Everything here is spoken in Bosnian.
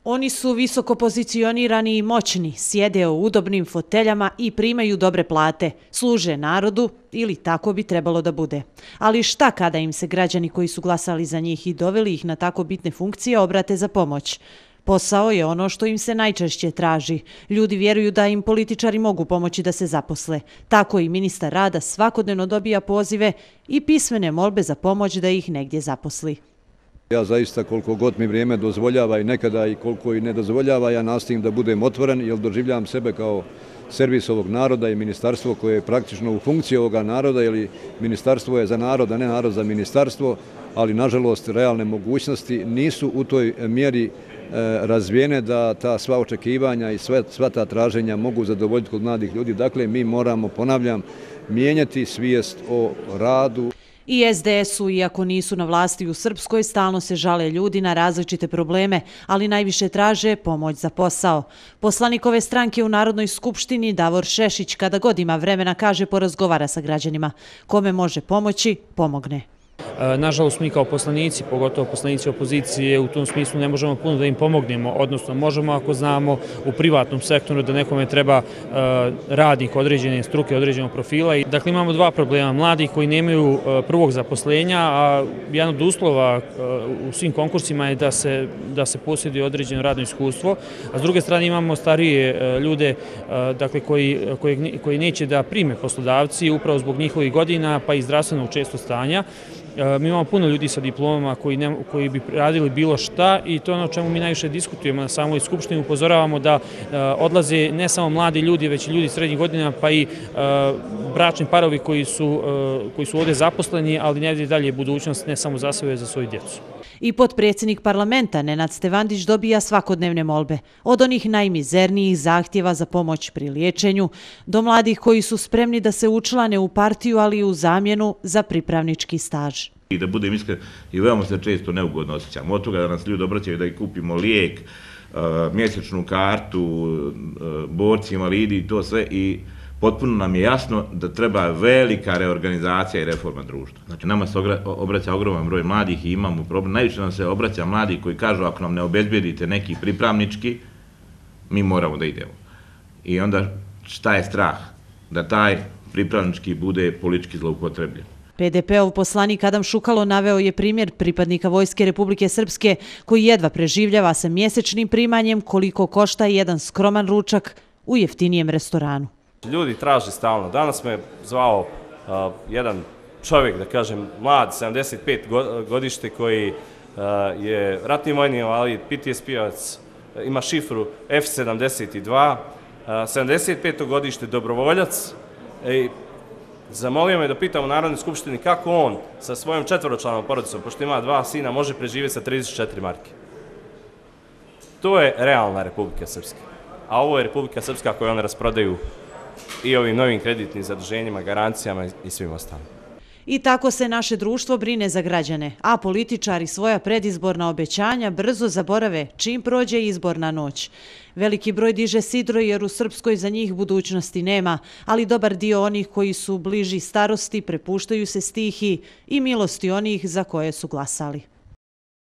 Oni su visoko pozicionirani i moćni, sjede u udobnim foteljama i primaju dobre plate, služe narodu ili tako bi trebalo da bude. Ali šta kada im se građani koji su glasali za njih i doveli ih na tako bitne funkcije obrate za pomoć? Posao je ono što im se najčešće traži. Ljudi vjeruju da im političari mogu pomoći da se zaposle. Tako i ministar rada svakodnevno dobija pozive i pismene molbe za pomoć da ih negdje zaposli. Ja zaista koliko god mi vrijeme dozvoljava i nekada i koliko i ne dozvoljava, ja nastojim da budem otvoren jer doživljavam sebe kao servis ovog naroda i ministarstvo koje je praktično u funkciji ovoga naroda, ili ministarstvo je za narod, a ne narod za ministarstvo, ali nažalost realne mogućnosti nisu u toj mjeri razvijene da ta sva očekivanja i sva ta traženja mogu zadovoljiti kod mladih ljudi. Dakle, mi moramo, ponavljam, mijenjati svijest o radu. I SDS-u, iako nisu na vlasti u Srpskoj, stalno se žale ljudi na različite probleme, ali najviše traže pomoć za posao. Poslanik ove stranke u Narodnoj skupštini Davor Šešić, kada god ima vremena, kaže porazgovara sa građanima. Kome može pomoći, pomogne. Nažalost, mi kao poslanici, pogotovo poslanici opozicije, u tom smislu ne možemo puno da im pomognemo, odnosno možemo ako znamo u privatnom sektoru da nekome treba radnik određene struke, određenog profila. Dakle, imamo dva problema. Mladi koji nemaju prvog zaposlenja, a jedan od uslova u svim konkursima je da se posjeduje određeno radno iskustvo, a s druge strane imamo starije ljude dakle, koji neće da prime poslodavci upravo zbog njihovih godina pa i zdravstvenog često stanja. Mi imamo puno ljudi sa diplomama koji bi radili bilo šta i to je ono o čemu mi najviše diskutujemo na samoj skupštini. Upozoravamo da odlaze ne samo mladi ljudi, već i ljudi srednjih godina, pa i bračni parovi koji su ovdje zaposleni, ali ne vidi dalje budućnost ne samo za sebe, već za svoju djecu. I potpredsjednik parlamenta Nenad Stevandić dobija svakodnevne molbe, od onih najmizernijih zahtjeva za pomoć pri liječenju, do mladih koji su spremni da se učlane u partiju, ali u zamjenu za pripravnički staž. I da budem iskren, i veoma se često neugodno osjećamo. Od toga da nas ljudi obraćaju da ih kupimo lijek, mjesečnu kartu, borci, invalidi i to sve, i potpuno nam je jasno da treba velika reorganizacija i reforma društva. Znači, nama se obraća ogroman broj mladih i imamo problem. Najviše nam se obraća mladi koji kažu ako nam ne obezbedite neki pripravnički, mi moramo da idemo. I onda šta je strah? Da taj pripravnički bude politički zloupotrebljen. PDP-ov poslanik Adam Šukalo naveo je primjer pripadnika Vojske Republike Srpske koji jedva preživljava sa mjesečnim primanjem koliko košta jedan skroman ručak u jeftinijem restoranu. Ljudi traže stalno. Danas me zvao jedan čovjek, da kažem, mlad, 75 godište, koji je ratni vojni invalid, PTSP-ovac, ima šifru F72, 75. godište, dobrovoljac. Zamolio me da pitam u Narodnoj skupštini kako on sa svojom četvoročlanom porodicom, pošto ima 2 sina, može preživjeti sa 34 marke. To je realna Republika Srpska. A ovo je Republika Srpska koju oni rasprodaju i ovim novim kreditnim zaduženjima, garancijama i svim ostalim. I tako se naše društvo brine za građane, a političari svoja predizborna obećanja brzo zaborave čim prođe izborna noć. Veliki broj diže sidro jer u Srpskoj za njih budućnosti nema, ali dobar dio onih koji su bliži starosti prepuštaju se stihiji i milosti onih za koje su glasali.